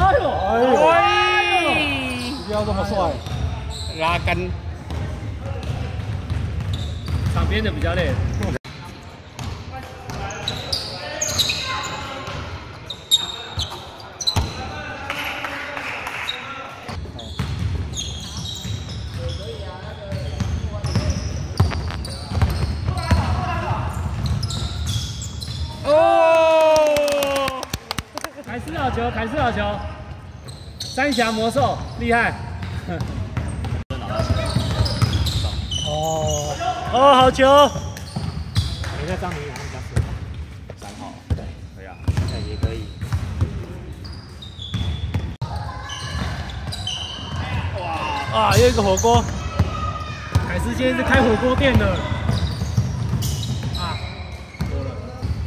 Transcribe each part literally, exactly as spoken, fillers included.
哎呦，哎呦， 哎， 不要这么帅， 拉杆， 场边的比较累。 哦， 凯斯好球，凯斯好球，三峡魔兽厉害。哦哦，好球！你在张明阳比较适合， 三号，对，可以啊， 对，也可以。哇啊，又一个火锅。凯斯今天是开火锅店的。啊，多了。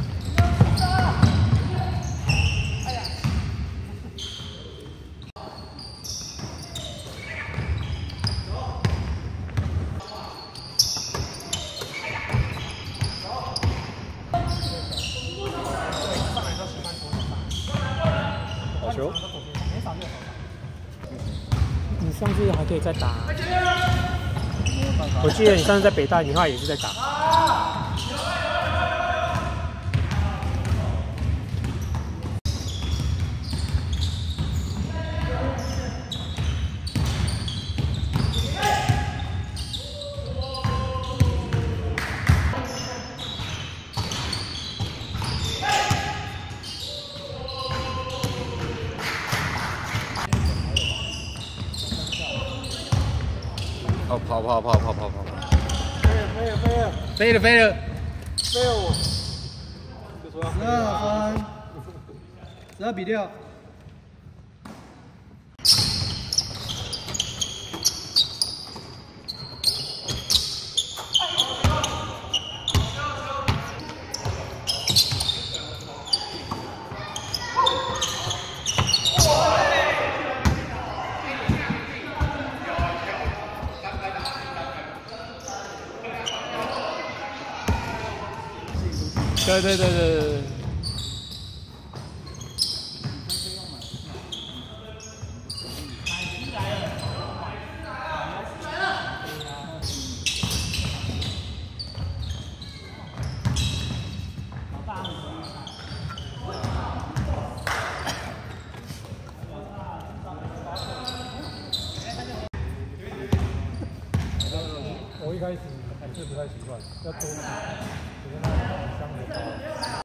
好球！ 你上次还可以再打，我记得你上次在北大，你后来也是在打。 哦，跑跑跑跑跑跑！ 飞了飞了飞了飞了！ 飞了我！十二分，十二比六。 对对对对对对。 我一开始还是不太习惯，要多，觉得那香的高。